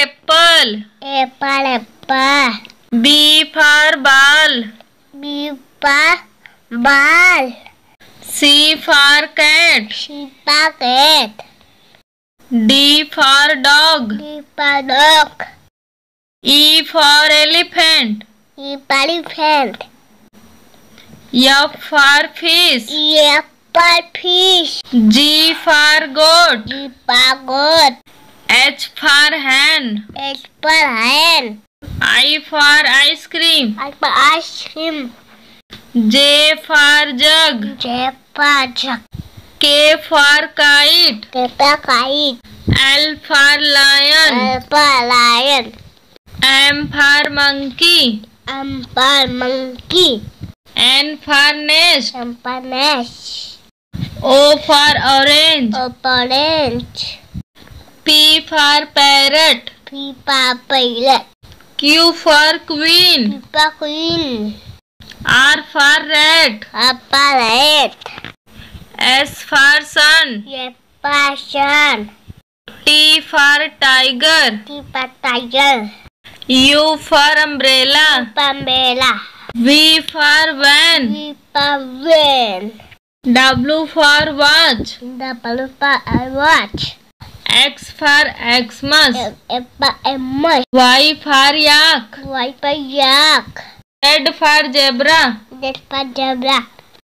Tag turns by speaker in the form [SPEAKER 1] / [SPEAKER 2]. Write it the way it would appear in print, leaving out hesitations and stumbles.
[SPEAKER 1] apple.
[SPEAKER 2] Apple.
[SPEAKER 1] B for ball.
[SPEAKER 2] B for ball.
[SPEAKER 1] C for cat.
[SPEAKER 2] C for cat.
[SPEAKER 1] D for dog.
[SPEAKER 2] D for dog.
[SPEAKER 1] E for elephant.
[SPEAKER 2] E for elephant.
[SPEAKER 1] F for fish.
[SPEAKER 2] F for fish.
[SPEAKER 1] G for goat.
[SPEAKER 2] G for goat.
[SPEAKER 1] H for hen.
[SPEAKER 2] H for hen.
[SPEAKER 1] I for ice cream.
[SPEAKER 2] I for ice cream.
[SPEAKER 1] J for jug.
[SPEAKER 2] J for jug.
[SPEAKER 1] K for kite.
[SPEAKER 2] K for kite.
[SPEAKER 1] L for lion.
[SPEAKER 2] L for lion.
[SPEAKER 1] M for monkey.
[SPEAKER 2] M for monkey.
[SPEAKER 1] N for nest.
[SPEAKER 2] M for nest.
[SPEAKER 1] O for orange.
[SPEAKER 2] O for orange.
[SPEAKER 1] P for parrot.
[SPEAKER 2] P for parrot.
[SPEAKER 1] Q for queen.
[SPEAKER 2] Q for queen.
[SPEAKER 1] R for rat.
[SPEAKER 2] R for rat.
[SPEAKER 1] S for sun.
[SPEAKER 2] S for sun.
[SPEAKER 1] T for tiger.
[SPEAKER 2] T for tiger.
[SPEAKER 1] U for umbrella.
[SPEAKER 2] Umbrella.
[SPEAKER 1] V for van.
[SPEAKER 2] V for van.
[SPEAKER 1] W for watch.
[SPEAKER 2] W for watch.
[SPEAKER 1] X for Xmas.
[SPEAKER 2] X for Xmas.
[SPEAKER 1] Y for yak.
[SPEAKER 2] Y for yak.
[SPEAKER 1] Z for zebra.
[SPEAKER 2] Z for zebra.